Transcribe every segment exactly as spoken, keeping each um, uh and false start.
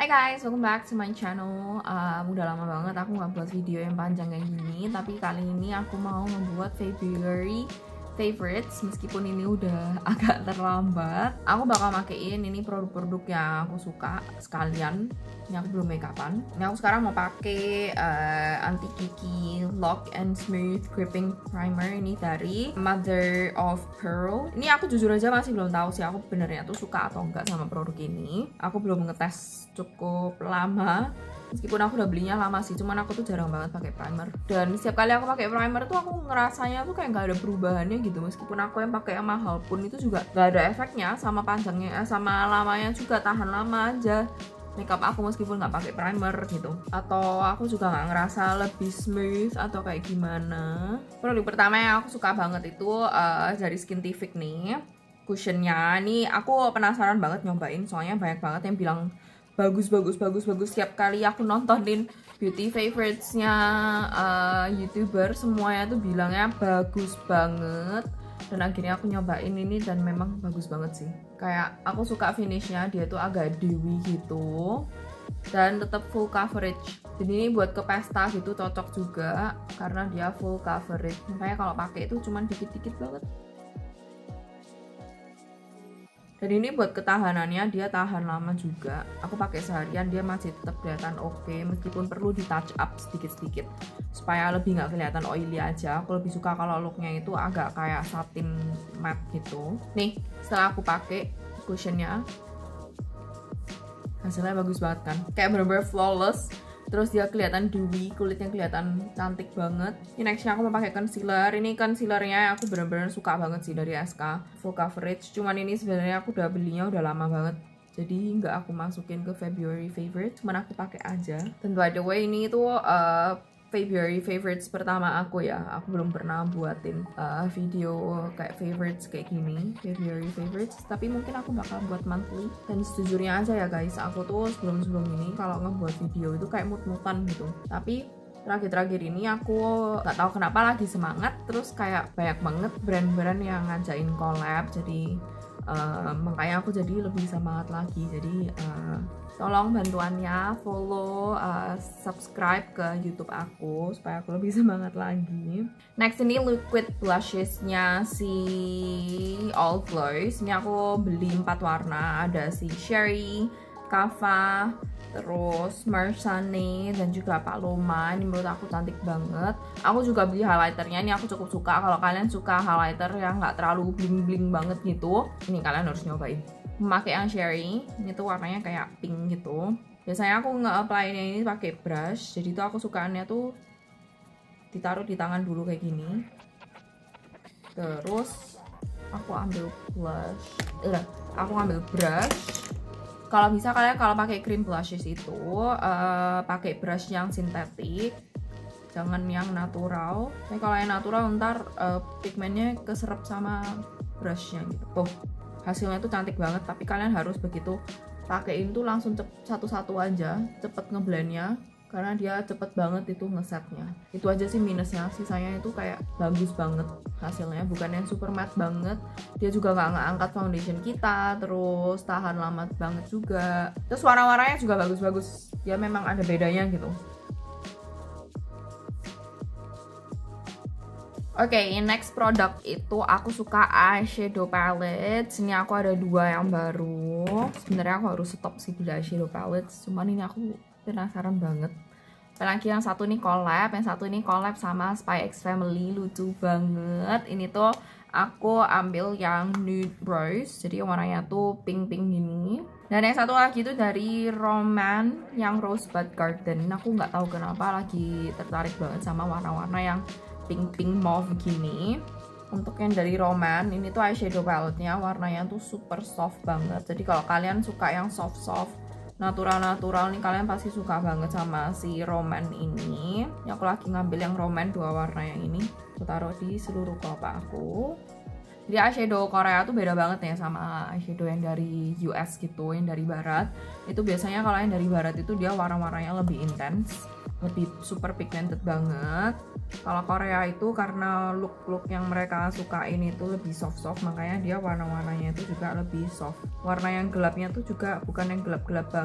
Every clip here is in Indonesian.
Hai guys, welcome back to my channel. um, Udah lama banget aku nggak buat video yang panjang kayak gini. Tapi kali ini aku mau membuat February favorites. Meskipun ini udah agak terlambat, aku bakal makein ini produk-produk yang aku suka sekalian. Ini aku belum make upan. Ini aku sekarang mau pakai uh, anti kiki lock and smooth gripping primer ini dari Mother of Pearl. Ini aku jujur aja masih belum tahu sih aku benernya tuh suka atau enggak sama produk ini. Aku belum ngetes cukup lama. Meskipun aku udah belinya lama sih, cuman aku tuh jarang banget pakai primer. Dan setiap kali aku pakai primer tuh aku ngerasanya tuh kayak nggak ada perubahannya gitu. Meskipun aku yang pakai yang mahal pun itu juga nggak ada efeknya sama panjangnya, sama lamanya juga, tahan lama aja makeup aku meskipun nggak pakai primer gitu. Atau aku juga nggak ngerasa lebih smooth atau kayak gimana. Produk pertama yang aku suka banget itu uh, dari Skintific nih, cushionnya. Nih aku penasaran banget nyobain, soalnya banyak banget yang bilang bagus bagus bagus bagus. Setiap kali aku nontonin beauty favoritesnya uh, youtuber, semuanya tuh bilangnya bagus banget. Dan akhirnya aku nyobain ini dan memang bagus banget sih. Kayak aku suka finishnya, dia tuh agak dewy gitu dan tetap full coverage. Jadi ini buat ke pesta gitu cocok juga karena dia full coverage. Makanya kalau pakai itu cuman dikit-dikit banget. Dan ini buat ketahanannya, dia tahan lama juga. Aku pakai seharian dia masih tetap kelihatan oke, okay, meskipun perlu di touch up sedikit-sedikit supaya lebih nggak kelihatan oily aja. Aku lebih suka kalau looknya itu agak kayak satin matte gitu. Nih, setelah aku pakai cushionnya, hasilnya bagus banget kan? Kayak bener-bener flawless. Terus dia kelihatan dewy, kulitnya kelihatan cantik banget. Ini nextnya aku mau pakai concealer. Ini concealernya aku bener-bener suka banget sih dari S K, full coverage. Cuman ini sebenarnya aku udah belinya udah lama banget, jadi nggak aku masukin ke February favorite, cuman aku pakai aja. Dan by the way, ini tuh uh, February favorites pertama aku ya. Aku belum pernah buatin uh, video kayak favorites kayak gini, February favorites. Tapi mungkin aku bakal buat monthly. Dan sejujurnya aja ya guys, aku tuh sebelum-sebelum ini kalau ngebuat video itu kayak mut-mutan gitu. Tapi terakhir-terakhir ini aku nggak tahu kenapa lagi semangat. Terus kayak banyak banget brand-brand yang ngajain collab. Jadi uh, makanya aku jadi lebih semangat lagi. Jadi uh, tolong bantuannya follow, uh, subscribe ke YouTube aku supaya aku lebih semangat lagi. Next ini liquid blushes-nya si All Glows. Ini aku beli empat warna, ada si Sherry, Kava, terus Mersane, dan juga Paloma. Ini menurut aku cantik banget. Aku juga beli highlighternya, ini aku cukup suka. Kalau kalian suka highlighter yang nggak terlalu bling-bling banget gitu, ini kalian harus nyobain. Memakai yang Sherry, ini tuh warnanya kayak pink gitu. Biasanya aku nge-apply-nya ini pakai brush, jadi tuh aku sukaannya tuh ditaruh di tangan dulu kayak gini. Terus aku ambil blush, eh, aku ambil brush. Kalau bisa kalian kalau pakai cream blushes itu uh, pakai brush yang sintetik, jangan yang natural. Tapi kalau yang natural ntar uh, pigmennya keserap sama brushnya gitu. Tuh. Hasilnya tuh cantik banget, tapi kalian harus begitu pakein tuh langsung satu-satu aja, cepet ngeblendnya karena dia cepet banget itu ngesetnya. Itu aja sih minusnya, sisanya itu kayak bagus banget hasilnya, bukan yang super matte banget. Dia juga nggak ngangkat foundation kita, terus tahan lama banget juga. Terus warna-warnanya juga bagus-bagus, ya memang ada bedanya gitu. Oke, okay, next product itu aku suka eyeshadow palette. Sini aku ada dua yang baru. Sebenarnya aku harus stop sih beli eyeshadow palette, cuman ini aku penasaran banget. Apalagi yang satu ini collab, yang satu ini collab sama Spy X Family, lucu banget. Ini tuh aku ambil yang nude rose, jadi warnanya tuh pink-pink gini. Dan yang satu lagi itu dari Roman, yang Rosebud Garden. Aku nggak tahu kenapa lagi tertarik banget sama warna-warna yang pink-pink mauve gini. Untuk yang dari Roman, ini tuh eyeshadow palette-nya warnanya tuh super soft banget. Jadi kalau kalian suka yang soft-soft, natural-natural nih, kalian pasti suka banget sama si Roman ini. Yang aku lagi ngambil yang Roman, dua warna yang ini. Aku taruh di seluruh kelopak aku. Jadi eyeshadow Korea tuh beda banget ya sama eyeshadow yang dari U S gitu, yang dari barat. Itu biasanya kalau yang dari barat itu dia warna-warnanya lebih intens, lebih super pigmented banget. Kalau Korea itu karena look-look yang mereka sukain itu lebih soft-soft, makanya dia warna-warnanya itu juga lebih soft. Warna yang gelapnya tuh juga bukan yang gelap-gelap banget,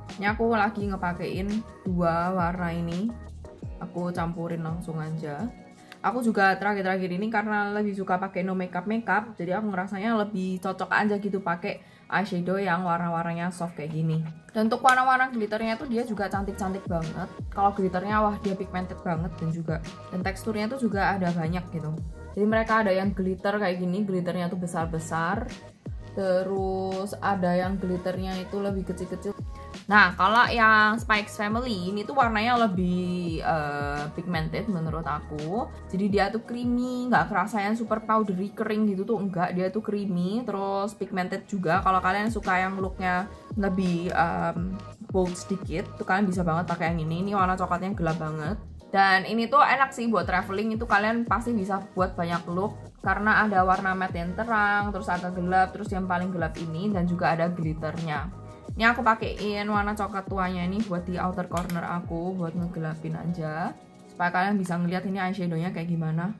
Ini aku lagi ngepakein dua warna ini. Aku campurin langsung aja. Aku juga terakhir-terakhir ini karena lebih suka pakai no makeup makeup, jadi aku ngerasanya lebih cocok aja gitu pakai eyeshadow yang warna-warnanya soft kayak gini. Dan untuk warna-warna glitternya tuh dia juga cantik-cantik banget. Kalau glitternya wah dia pigmented banget dan juga dan teksturnya tuh juga ada banyak gitu. Jadi mereka ada yang glitter kayak gini, glitternya tuh besar-besar. Terus ada yang glitternya itu lebih kecil-kecil. Nah, kalau yang Spikes Family ini tuh warnanya lebih uh, pigmented menurut aku. Jadi dia tuh creamy, nggak kerasa yang super powdery kering gitu tuh enggak. Dia tuh creamy, terus pigmented juga. Kalau kalian suka yang looknya lebih um, bold sedikit, tuh kalian bisa banget pakai yang ini. Ini warna coklatnya gelap banget. Dan ini tuh enak sih buat traveling, itu kalian pasti bisa buat banyak look karena ada warna matte yang terang, terus agak gelap, terus yang paling gelap ini dan juga ada glitternya. Ini aku pakein warna coklat tuanya ini buat di outer corner aku, buat ngegelapin aja supaya kalian bisa ngeliat ini eyeshadownya kayak gimana.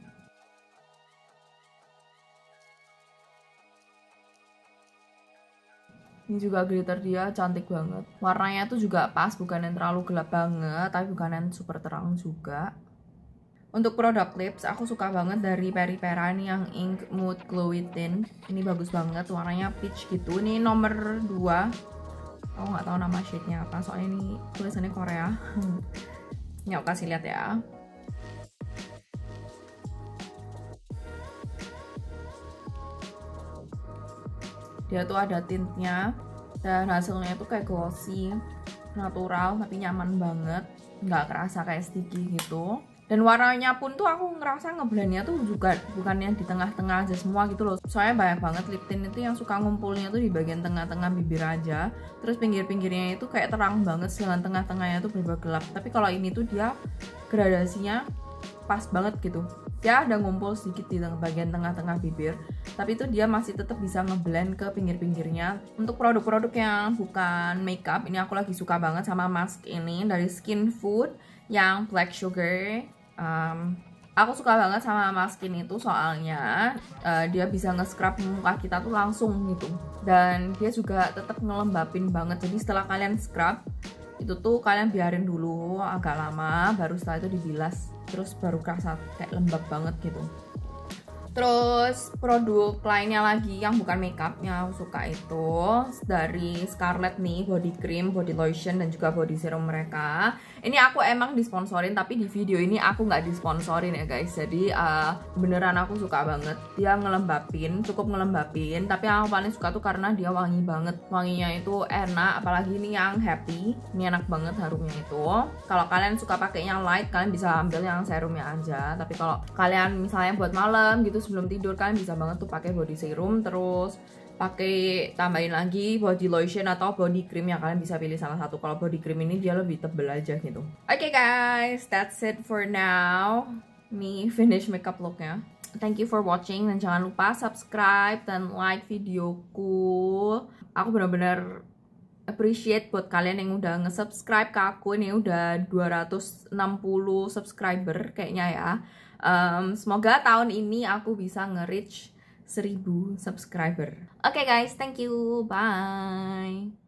Ini juga glitter dia cantik banget. Warnanya tuh juga pas, bukan yang terlalu gelap banget, tapi bukan yang super terang juga. Untuk produk lips, aku suka banget dari Peripera ini yang Ink Mood Glowy Tint. Ini bagus banget, warnanya peach gitu. Ini nomor dua. Aku nggak tahu nama shade-nya apa, soalnya ini tulisannya Korea. Ini aku kasih lihat ya. Dia tuh ada tintnya dan hasilnya tuh kayak glossy, natural tapi nyaman banget, nggak kerasa kayak sticky gitu. Dan warnanya pun tuh aku ngerasa ngeblendnya tuh juga bukan yang di tengah-tengah aja semua gitu loh. Soalnya banyak banget lip tint itu yang suka ngumpulnya tuh di bagian tengah-tengah bibir aja. Terus pinggir-pinggirnya itu kayak terang banget, sedangkan tengah-tengahnya tuh berubah gelap. Tapi kalau ini tuh dia gradasinya pas banget gitu. Dia ada ngumpul sedikit di bagian tengah-tengah bibir, tapi itu dia masih tetap bisa ngeblend ke pinggir-pinggirnya. Untuk produk-produk yang bukan makeup, ini aku lagi suka banget sama mask ini dari Skin Food yang Black Sugar. Um, aku suka banget sama mask ini tuh soalnya uh, dia bisa nge-scrub muka kita tuh langsung gitu. Dan dia juga tetap ngelembapin banget. Jadi setelah kalian scrub, itu tuh kalian biarin dulu agak lama, baru setelah itu dibilas, terus baru kerasa kayak lembab banget gitu. Terus produk lainnya lagi yang bukan makeup yang aku suka itu dari Scarlett nih, body cream, body lotion, dan juga body serum mereka. Ini aku emang disponsorin, tapi di video ini aku nggak disponsorin ya guys. Jadi uh, beneran aku suka banget. Dia ngelembapin, cukup ngelembapin, tapi yang aku paling suka tuh karena dia wangi banget. Wanginya itu enak, apalagi ini yang happy. Ini enak banget harumnya itu. Kalau kalian suka pakai yang light, kalian bisa ambil yang serumnya aja. Tapi kalau kalian misalnya buat malam gitu sebelum tidur, kalian bisa banget tuh pakai body serum, terus pakai tambahin lagi body lotion atau body cream yang kalian bisa pilih salah satu. Kalau body cream ini dia lebih tebel aja gitu. Oke okay guys, that's it for now. Nih finish makeup looknya. Thank you for watching dan jangan lupa subscribe dan like videoku. Aku benar-benar appreciate buat kalian yang udah nge-subscribe ke aku. Ini udah dua ratus enam puluh subscriber kayaknya ya. Um, semoga tahun ini aku bisa nge-reach seribu subscriber. Oke okay guys, thank you. Bye.